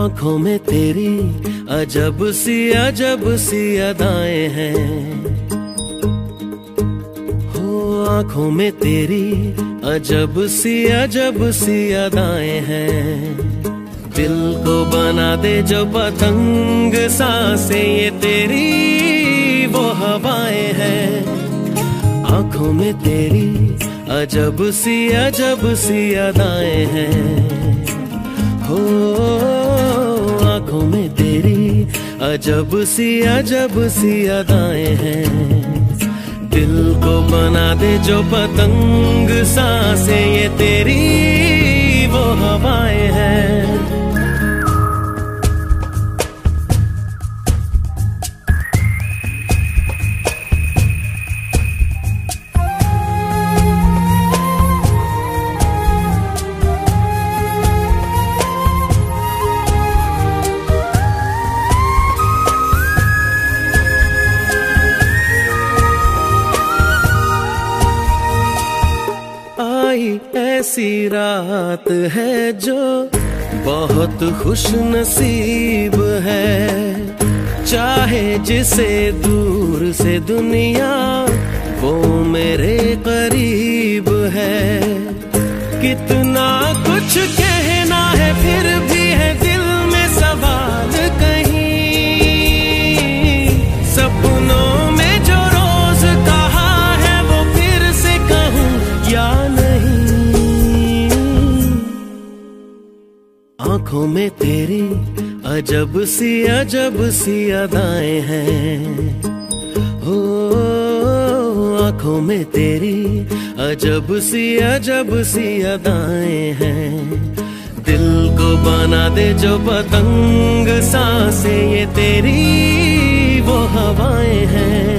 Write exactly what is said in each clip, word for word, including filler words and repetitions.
आँखों में तेरी अजब सी अजब सी अदाएं हैं, हो आँखों में तेरी अजब सी अजब सी अदाएं हैं। दिल को बना दे जो पतंग सांसें ये तेरी वो हवाएं हैं। आँखों में तेरी अजब सी अजब सी अदाएं हैं, हो आँखों में तेरी अजब सी अजब सी अदाएं हैं। दिल को बना दे जो पतंग सांसें ये तेरी वो हवाएं हैं। ऐसी रात है जो बहुत खुश नसीब है, चाहे जिसे दूर से दुनिया वो मेरे करीब है। कितना कुछ कहना है फिर भी है दिल में सवाल कहीं, सपनों में जो रोज कहा है वो फिर से कहूँ या नहीं। आँखों में तेरी अजब सी अजब सी अदाएं हैं, हो आँखों में तेरी अजब सी अजब सी अदाएं हैं। दिल को बना दे जो पतंग सांसें ये तेरी वो हवाएं हैं।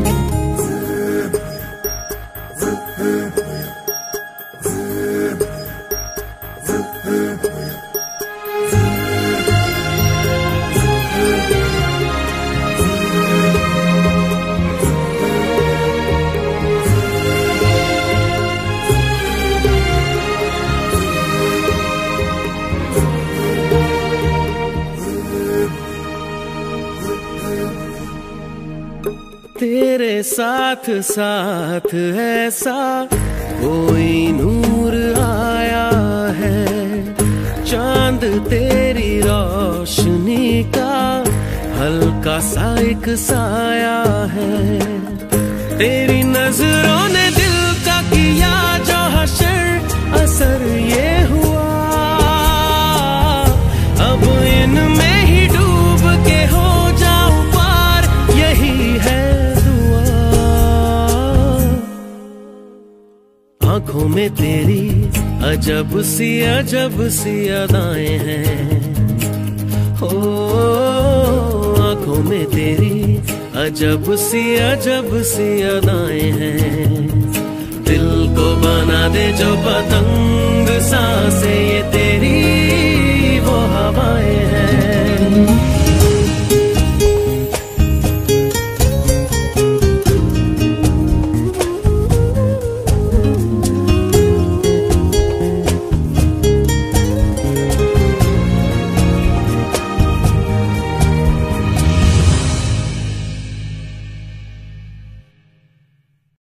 तेरे साथ साथ ऐसा कोई नूर आया है, चांद तेरी रोशनी का हल्का सा एक साया है। तेरी नजरों ने दिल का किया जो हशर असर ये हुआ, अब इनमें ही डूब के हो जाऊं पार यही है। आँखों में तेरी अजब सी अजब सी अदाएं हैं, हो आँखों में तेरी अजब सी अजब सी अदाएं हैं। दिल को बना दे जो पतंग सांसें ये तेरी